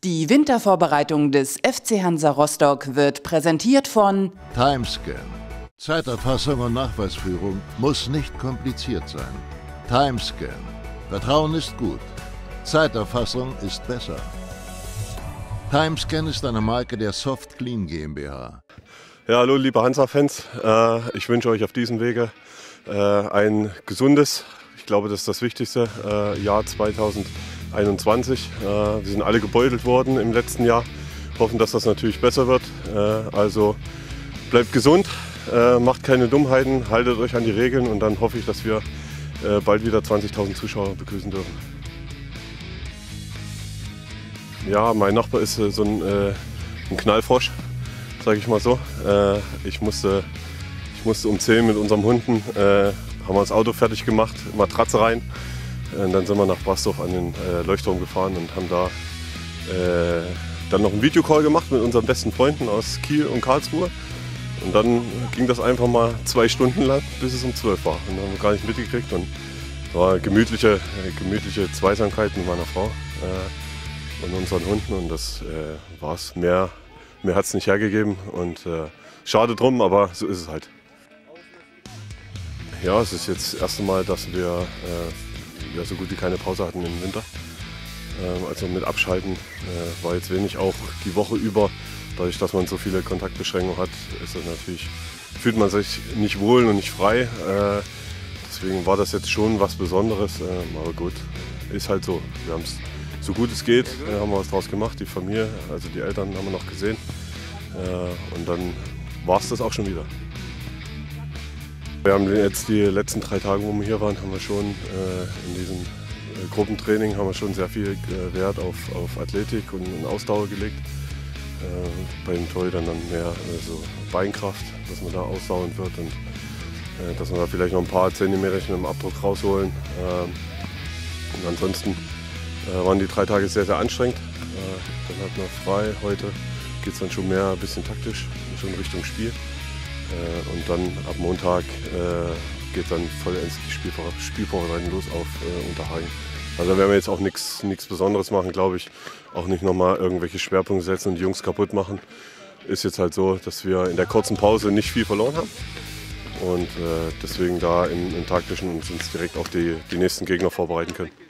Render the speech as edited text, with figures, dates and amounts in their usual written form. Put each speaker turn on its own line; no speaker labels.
Die Wintervorbereitung des FC Hansa Rostock wird präsentiert von
Timescan. Zeiterfassung und Nachweisführung muss nicht kompliziert sein. Timescan. Vertrauen ist gut. Zeiterfassung ist besser. Timescan ist eine Marke der Soft Clean GmbH.
Ja, hallo liebe Hansa-Fans. Ich wünsche euch auf diesem Wege ein gesundes, ich glaube, das ist das wichtigste, Jahr 2021. Wir sind alle gebeutelt worden im letzten Jahr. Hoffen, dass das natürlich besser wird. Also bleibt gesund, macht keine Dummheiten, haltet euch an die Regeln und dann hoffe ich, dass wir bald wieder 20.000 Zuschauer begrüßen dürfen. Ja, mein Nachbar ist so ein Knallfrosch, sage ich mal so. Ich musste um 10 mit unserem Hunden, haben wir das Auto fertig gemacht, Matratze rein. Und dann sind wir nach Braßdorf an den Leuchtturm gefahren und haben da dann noch einen Videocall gemacht mit unseren besten Freunden aus Kiel und Karlsruhe. Und dann ging das einfach mal 2 Stunden lang, bis es um 12 war. Und dann haben wir gar nicht mitgekriegt. Und war gemütliche Zweisamkeit mit meiner Frau und unseren Hunden. Und das war's. Mehr hat es nicht hergegeben. Und schade drum, aber so ist es halt. Ja, es ist jetzt das erste Mal, dass wir so gut wie keine Pause hatten im Winter. Also mit Abschalten war jetzt wenig, auch die Woche über. Dadurch, dass man so viele Kontaktbeschränkungen hat, fühlt man sich nicht wohl und nicht frei. Deswegen war das jetzt schon was Besonderes. Aber gut, ist halt so. Wir haben es so gut es geht, haben wir was draus gemacht. Die Familie, also die Eltern haben wir noch gesehen. Und dann war es das auch schon wieder. Wir haben jetzt die letzten 3 Tage, wo wir hier waren, haben wir schon in diesem Gruppentraining haben wir schon sehr viel Wert auf Athletik und Ausdauer gelegt. Bei den Torhütern dann mehr so Beinkraft, dass man da ausdauernd wird und dass wir da vielleicht noch ein paar Zentimeter im Abdruck rausholen. Und ansonsten waren die 3 Tage sehr, sehr anstrengend. Dann hatten wir frei. Heute geht es dann schon mehr ein bisschen taktisch, schon Richtung Spiel. Und dann ab Montag geht dann vollends die Spielvorbereitung los auf Unterhagen. Also da werden wir jetzt auch nichts Besonderes machen, glaube ich. Auch nicht nochmal irgendwelche Schwerpunkte setzen und die Jungs kaputt machen. Ist jetzt halt so, dass wir in der kurzen Pause nicht viel verloren haben. Und deswegen da im taktischen uns direkt auf die nächsten Gegner vorbereiten können.